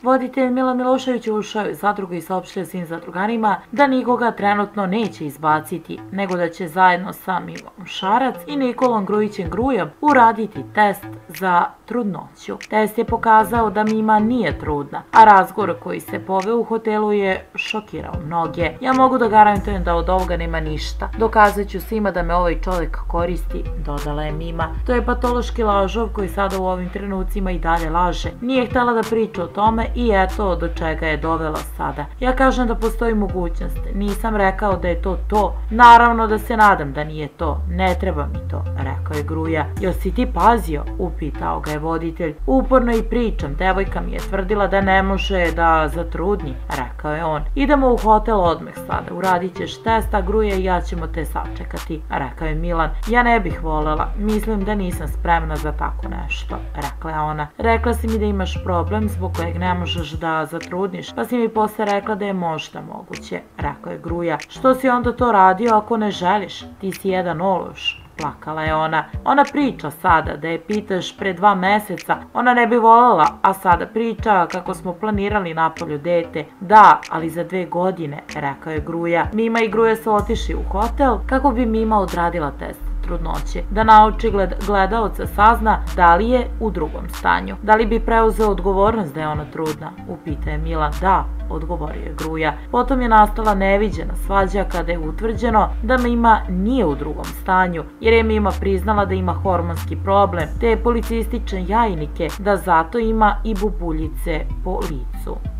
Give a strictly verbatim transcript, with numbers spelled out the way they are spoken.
Voditelj Milan Milošević ušao je zadrugu i saopštio svim zadrugarima da nikoga trenutno neće izbaciti, nego da će zajedno sa Milom Šarac i Nikolom Grujićem Grujom uraditi test za trudnoću. Test je pokazao da Mima nije trudna, a razgovor koji se poveo u hotelu je šokirao mnoge. Ja mogu da garantujem da od ovoga nema ništa. Dokazat ću svima da me ovaj čovjek koristi, dodala je Mima. To je patološki lažov koji sada u ovim trenucima i dalje laže. Nije htjela da priča o tome i eto do čega je dovela sada. Ja kažem da postoji mogućnost. Nisam rekao da je to to. Naravno da se nadam da nije to. Ne treba mi to, rekao je Gruja. Jel si ti pazio? Upitao ga je voditelj. Uporno i pričam. Devojka mi je tvrdila da ne može da zatrudni, rekao je on. Idemo u hotel odmah sada. Uradit ćeš test, a Gruja i ja ćemo te sačekati, rekao je Milan. Ja ne bih voljela. Mislim da nisam spremna za tako nešto, rekla je ona. Rekla si mi da imaš problem zbog kojeg ne možeš da zatrudniš, pa si mi posle rekla da je možda moguće, rekao je Gruja. Što si onda to radio ako ne želiš? Ti si jedan ološ. Plakala je ona. Ona priča sada da je pitaš pre dva meseca, ona ne bi voljela, a sada priča kako smo planirali napolju dete. Da, ali za dve godine, rekao je Gruja. Mima i Gruja su otišli u hotel kako bi Mima odradila test trudnoće, da nauči gledaoca sazna da li je u drugom stanju. Da li bi preuzeo odgovornost da je ona trudna? Upita je Milan. Da, odgovorio je Gruja. Potom je nastala neviđena svađa kada je utvrđeno da Mima nije u drugom stanju, jer je Mima priznala da ima hormonski problem, te policistične jajnike, da zato ima i bubuljice po licu.